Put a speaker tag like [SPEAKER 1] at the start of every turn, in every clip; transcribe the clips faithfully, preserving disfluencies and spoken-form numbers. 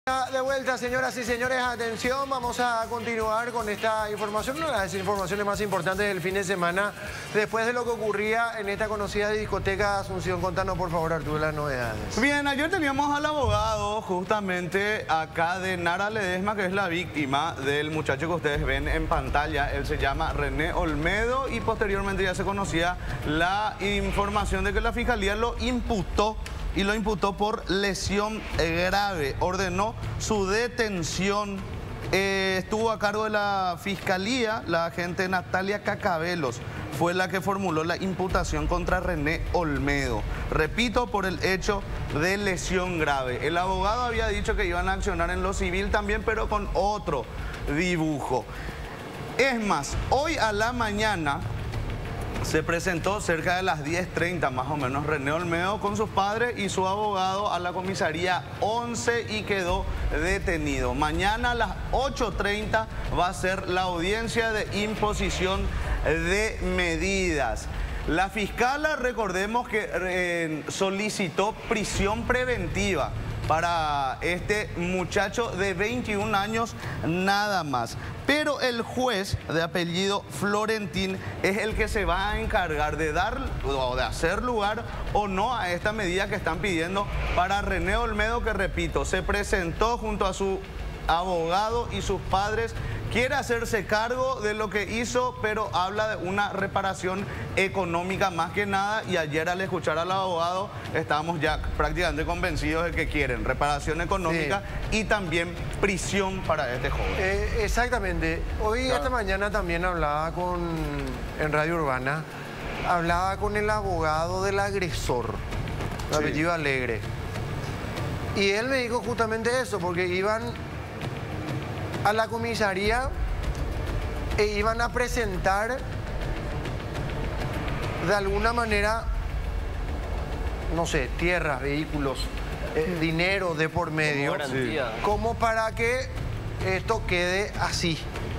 [SPEAKER 1] De vuelta, señoras y señores, atención, vamos a continuar con esta información, una de las informaciones más importantes del fin de semana, después de lo que ocurría en esta conocida discoteca Asunción. Contanos, por favor, Arturo, las novedades.
[SPEAKER 2] Bien, ayer teníamos al abogado justamente acá de Nara Ledesma, que es la víctima del muchacho que ustedes ven en pantalla. Él se llama René Olmedo y posteriormente ya se conocía la información de que la Fiscalía lo imputó y lo imputó por lesión grave. Ordenó su detención. Eh, estuvo a cargo de la Fiscalía la agente Natalia Cacabelos. Fue la que formuló la imputación contra René Olmedo. Repito, por el hecho de lesión grave. El abogado había dicho que iban a accionar en lo civil también, pero con otro dibujo. Es más, hoy a la mañana se presentó cerca de las diez treinta más o menos René Olmedo con sus padres y su abogado a la comisaría once y quedó detenido. Mañana a las ocho treinta va a ser la audiencia de imposición de medidas. La fiscala, recordemos que eh, solicitó prisión preventiva para este muchacho de veintiún años nada más. Pero el juez de apellido Florentín es el que se va a encargar de dar o de hacer lugar o no a esta medida que están pidiendo para René Olmedo, que repito, se presentó junto a su abogado y sus padres. Quiere hacerse cargo de lo que hizo, pero habla de una reparación económica más que nada. Y ayer al escuchar al abogado estábamos ya prácticamente convencidos de que quieren reparación económica, sí, y también prisión para este joven.
[SPEAKER 1] Eh, exactamente. Hoy, claro, esta mañana también hablaba con, en Radio Urbana, hablaba con el abogado del agresor, de
[SPEAKER 2] sí,
[SPEAKER 1] apellido Alegre. Y él me dijo justamente eso, porque iban a la comisaría e iban a presentar de alguna manera, no sé, tierras, vehículos, eh, dinero de por medio, como, sí, como para que esto quede así.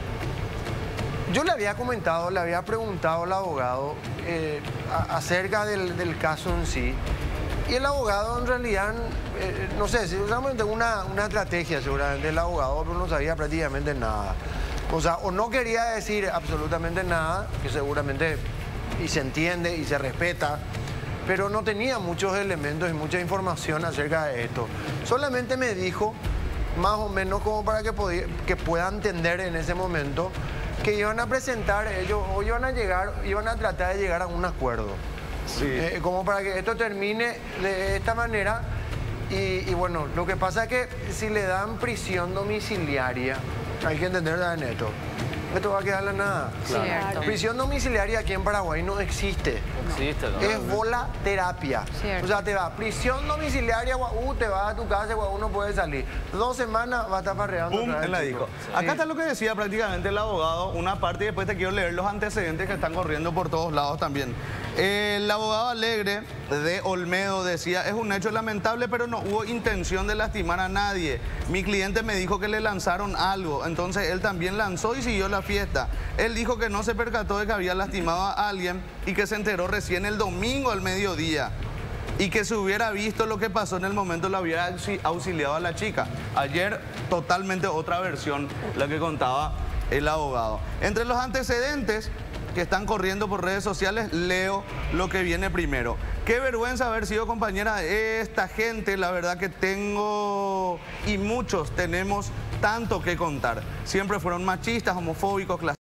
[SPEAKER 1] Yo le había comentado, le había preguntado al abogado eh, a, acerca del, del caso en sí. Y el abogado en realidad, eh, no sé, seguramente una, una estrategia seguramente el abogado, pero no sabía prácticamente nada. O sea, o no quería decir absolutamente nada, que seguramente y se entiende y se respeta, pero no tenía muchos elementos y mucha información acerca de esto. Solamente me dijo, más o menos como para que, podía, que pueda entender en ese momento, que iban a presentar ellos, o iban a llegar, iban a tratar de llegar a un acuerdo. Sí. Eh, como para que esto termine de esta manera. Y, y bueno, lo que pasa es que si le dan prisión domiciliaria, hay que entender en esto, esto va a quedar la nada. Claro. Prisión domiciliaria aquí en Paraguay no existe.
[SPEAKER 3] No existe, ¿no?
[SPEAKER 1] Es volaterapia. Cierto. O sea, te va prisión domiciliaria, guau, te vas a tu casa, guau, no puedes salir. Dos semanas va a estar parreando.
[SPEAKER 2] Pum, él la dijo. Sí. Acá está lo que decía prácticamente el abogado, una parte, y después te quiero leer los antecedentes que están corriendo por todos lados también. El abogado Alegre de Olmedo decía: es un hecho lamentable, pero no hubo intención de lastimar a nadie. Mi cliente me dijo que le lanzaron algo, entonces él también lanzó y siguió la fiesta. Él dijo que no se percató de que había lastimado a alguien y que se enteró recién el domingo al mediodía. Y que si hubiera visto lo que pasó en el momento, lo hubiera auxiliado a la chica. Ayer totalmente otra versión la que contaba el abogado. Entre los antecedentes que están corriendo por redes sociales, leo lo que viene primero. Qué vergüenza haber sido compañera de esta gente. La verdad que tengo, y muchos tenemos, tanto que contar. Siempre fueron machistas, homofóbicos,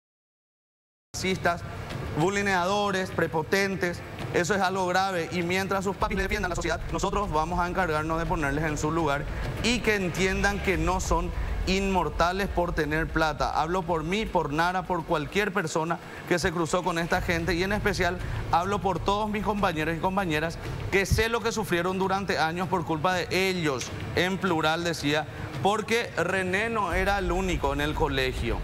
[SPEAKER 2] clasistas, vulneadores, prepotentes. Eso es algo grave, y mientras sus papis le defiendan a la sociedad, nosotros vamos a encargarnos de ponerles en su lugar y que entiendan que no son inmortales por tener plata. Hablo por mí, por Nara, por cualquier persona que se cruzó con esta gente, y en especial hablo por todos mis compañeros y compañeras que sé lo que sufrieron durante años por culpa de ellos, en plural decía, porque René no era el único en el colegio.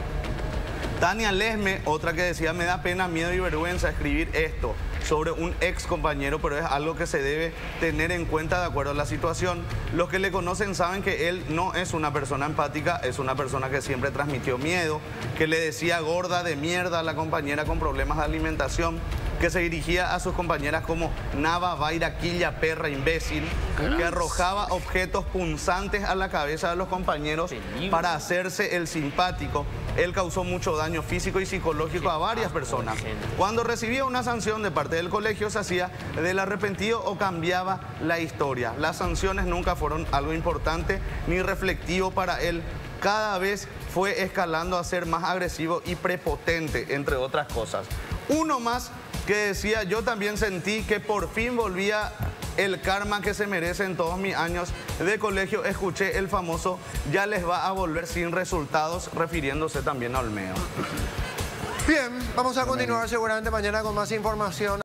[SPEAKER 2] Tania Lesme, otra que decía: me da pena, miedo y vergüenza escribir esto sobre un ex compañero, pero es algo que se debe tener en cuenta de acuerdo a la situación. Los que le conocen saben que él no es una persona empática, es una persona que siempre transmitió miedo, que le decía gorda de mierda a la compañera con problemas de alimentación. que se dirigía a sus compañeras como Nava, Vaira, Quilla, perra, imbécil, que arrojaba objetos punzantes a la cabeza de los compañeros para hacerse el simpático. Él causó mucho daño físico y psicológico a varias personas. Cuando recibía una sanción de parte del colegio, se hacía del arrepentido o cambiaba la historia. Las sanciones nunca fueron algo importante ni reflectivo para él. Cada vez fue escalando a ser más agresivo y prepotente, entre otras cosas. Uno más que decía: yo también sentí que por fin volvía el karma que se merece en todos mis años de colegio. Escuché el famoso "ya les va a volver sin resultados", refiriéndose también a Olmedo.
[SPEAKER 1] Bien, vamos a continuar seguramente mañana con más información.